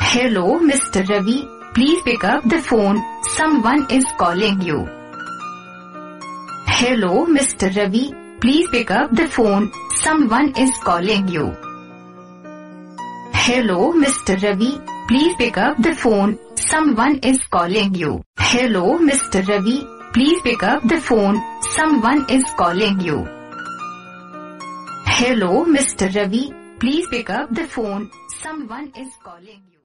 Hello, Mr. Ravi. Please pick up the phone. Someone is calling you. Hello, Mr. Ravi. Please pick up the phone. Someone is calling you. Hello, Mr. Ravi. Please pick up the phone. Someone is calling you. Hello, Mr. Ravi. Please pick up the phone. Someone is calling you. Hello, Mr. Ravi. Please pick up the phone. Someone is calling you.